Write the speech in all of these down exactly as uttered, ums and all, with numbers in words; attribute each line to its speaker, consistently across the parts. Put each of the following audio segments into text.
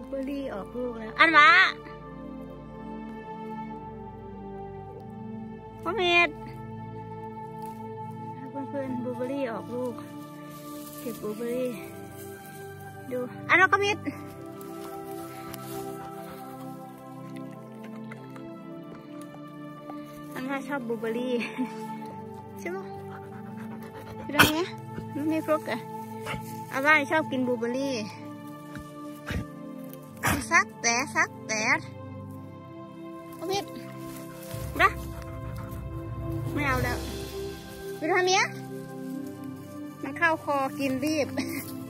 Speaker 1: เบอร์รี่ออกลูกแล้วอันวะพ่อเมธเพื่อนๆบลูเบอร์รี่ออกลูกเก็บบลูเบอร์รี่ดูอันนั้นก็มิดอันว่าชอบบลูเบอร์รี่ใช่ไหมคืออะไรเนี่ยมันไม่ครบอ่ะอันว่าชอบกินบลูเบอร์รี่ซักแต่ซักแต่ก็มิดนะไม่เอาแล้วไปทำเนี้ยมันเข้าคอกินรีบ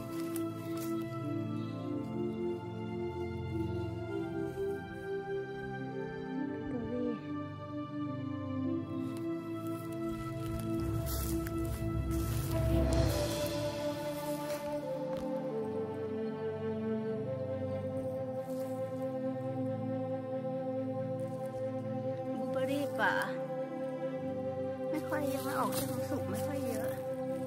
Speaker 1: ป่าไม่ค่อยยังไม่ออกช่วงสุกไม่ค่อยเยอะ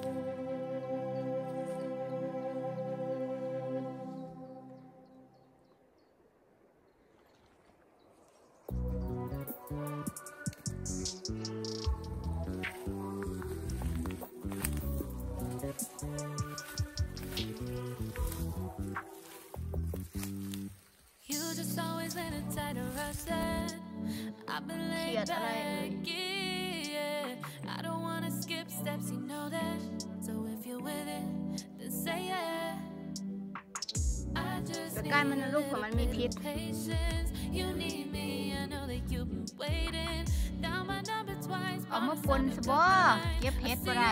Speaker 1: เขียดอะไรแต่การมันลูกของมันมีพิษเอามาปนสบอเก็บเห็ดบ่ได้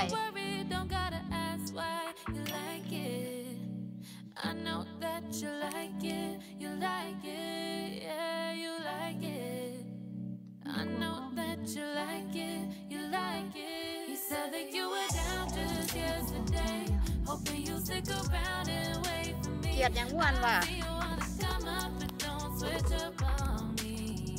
Speaker 1: I know that you like it, you like it. You said that you were down just yesterday, hoping you'll stick around and wait for me. เกียดยังอ้วนว่ะ switch up on me.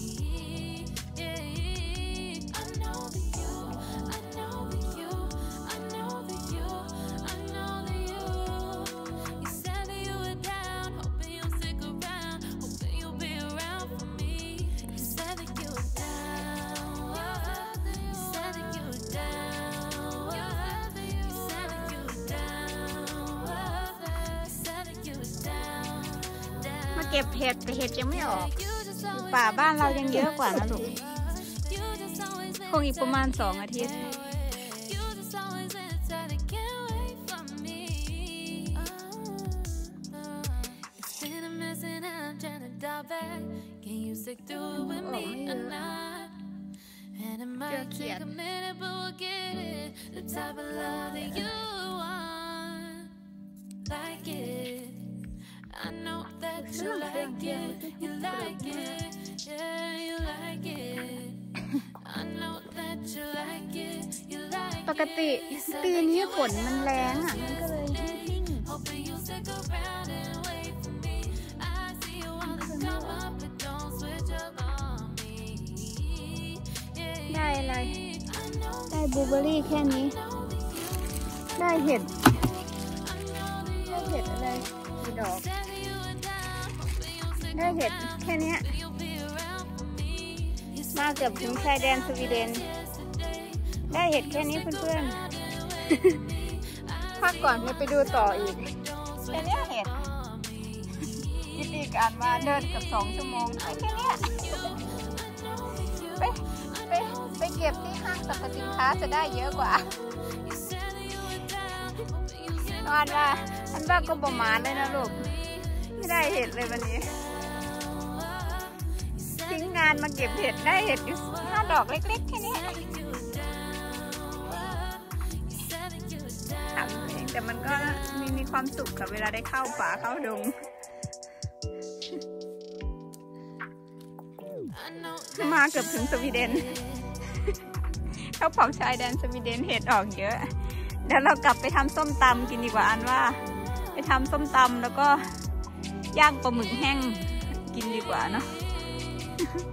Speaker 1: Yeah, I know that you, I know that you, I know that you, I know that you. You said that you were down, hoping you'll stick around, hoping you'll be around for me. You said that you were down, you said that you were down, you said that you were down, you said that you were down. มาเก็บเห็ดแต่เห็ดยังไม่ออกป่าบ้านเรายังเยอะกว่านะลูกคงอีกประมาณสองอาทิตย์เจอเขียดI know that you like it, you like it, yeah, you like it. I know that you like it, you like it. ปกติปีนี้ฝนมันแรงอ่ะมันก็เลยได้อะไรได้บลูเบอร์รี่แค่นี้ได้เห็ดได้เห็ดอะไรกี่ดอกได้เห็ดแค่นี้มาเกือบถึงชายแดนสวีเดนได้เห็ดแค่นี้เพื่อนๆพักก่อนจะไปดูต่ออีกแค่นี้เห็ดวิธีการมาเดินกับสองชั่วโมงแค่นี้ไปไปไปเก็บที่ห้างสรรพสินค้าจะได้เยอะกว่าตอนว่าอันว่าก็ประมาณเลยนะลูกไม่ได้เห็ดเลยวันนี้ทิ้งงานมาเก็บเห็ดได้เห็ดอยู่ห้าดอกเล็กๆแค่นี้ทำเองแต่มันก็มีมีความสุขกับเวลาได้เข้าป่าเข้าดงมาเกือบถึงสวีเดนเข้าเผาชายแดนสวีเดนเห็ดออกเยอะเดี๋ยวเรากลับไปทำส้มตำกินดีกว่าอันว่าไปทำส้มตำแล้วก็ย่างปลาหมึกแห้งกินดีกว่าเนาะ